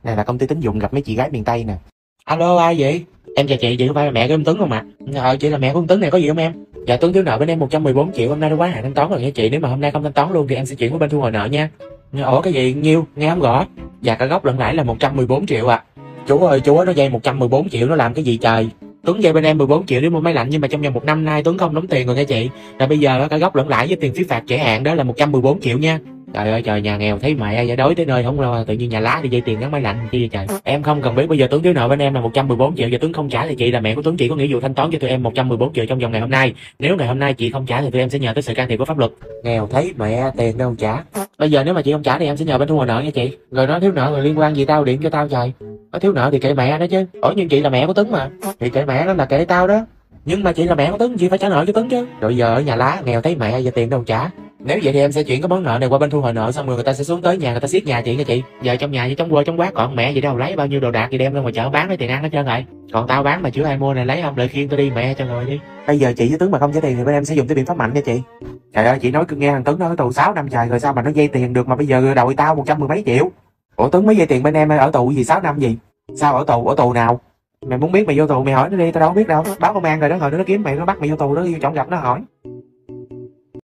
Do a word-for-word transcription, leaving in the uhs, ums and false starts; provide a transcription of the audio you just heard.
Này là công ty tín dụng gặp mấy chị gái miền Tây nè. Alo, ai vậy? Em chào chị, chị có phải là mẹ của em Tuấn không ạ? À? Ờ, chị là mẹ của em Tuấn này, có gì không em? Dạ, Tuấn thiếu nợ bên em một trăm mười bốn triệu, hôm nay nó quá hạn thanh toán rồi nha chị. Nếu mà hôm nay không thanh toán luôn thì em sẽ chuyển qua bên thu hồi nợ nha. Ủa cái gì, nhiêu? Nghe không rõ. Dạ, cả gốc lẫn lãi là một trăm mười bốn triệu ạ. À. Chú ơi, chú ơi, nó vay một trăm mười bốn triệu nó làm cái gì trời? Tuấn vay bên em mười bốn triệu để mua máy lạnh, nhưng mà trong vòng một năm nay Tuấn không đóng tiền rồi nha chị. Là bây giờ cả gốc lẫn lãi với tiền phí phạt trễ hạn đó là một trăm mười bốn triệu nha. Trời ơi trời, nhà nghèo thấy mẹ giả đói tới nơi không lo, tự nhiên nhà lá đi vay tiền gắn máy lạnh chi vậy trời. Em không cần biết, bây giờ Tuấn thiếu nợ bên em là một trăm mười bốn triệu, giờ Tuấn không trả thì chị là mẹ của Tuấn, chị có nghĩa vụ thanh toán cho tụi em một trăm mười bốn triệu trong vòng ngày hôm nay. Nếu ngày hôm nay chị không trả thì tụi em sẽ nhờ tới sự can thiệp của pháp luật. Nghèo thấy mẹ, tiền đâu trả. Bây giờ nếu mà chị không trả thì em sẽ nhờ bên thu hồi nợ nha chị. Rồi nó thiếu nợ rồi liên quan gì tao điện cho tao trời. Nó thiếu nợ thì kệ mẹ nó chứ. Ủa nhưng chị là mẹ của Tuấn mà. Thì kệ mẹ nó là kệ tao đó. Nhưng mà chị là mẹ của Tuấn, chị phải trả nợ cho Tuấn chứ. Rồi giờ ở nhà lá nghèo thấy mẹ, giờ tiền đâu trả. Nếu vậy thì em sẽ chuyển cái món nợ này qua bên thu hồi nợ, xong rồi người ta sẽ xuống tới nhà người ta siết nhà chị nha chị. Giờ trong nhà như trong quê trong quát còn mẹ gì đâu, lấy bao nhiêu đồ đạc gì đem ra ngoài chợ bán lấy tiền ăn hết trơn rồi. Còn tao bán mà chưa ai mua này, lấy không lời khiên tôi đi mẹ cho rồi đi. Bây giờ chị với Tuấn mà không trả tiền thì bên em sẽ dùng tới biện pháp mạnh nha chị. Trời ơi, chị nói cứ nghe thằng Tuấn nó ở tù sáu năm trời rồi sao mà nó vay tiền được, mà bây giờ đòi tao một trăm mười mấy triệu. Ủa Tuấn mới vay tiền bên em ở tù gì sáu năm gì? Sao ở tù? Ở tù nào? Mày muốn biết mày vô tù mày hỏi nó đi, tao đâu biết đâu. Báo công an rồi đó, rồi nó kiếm mày, nó bắt mày vô tù đó, đi chọn gặp nó hỏi.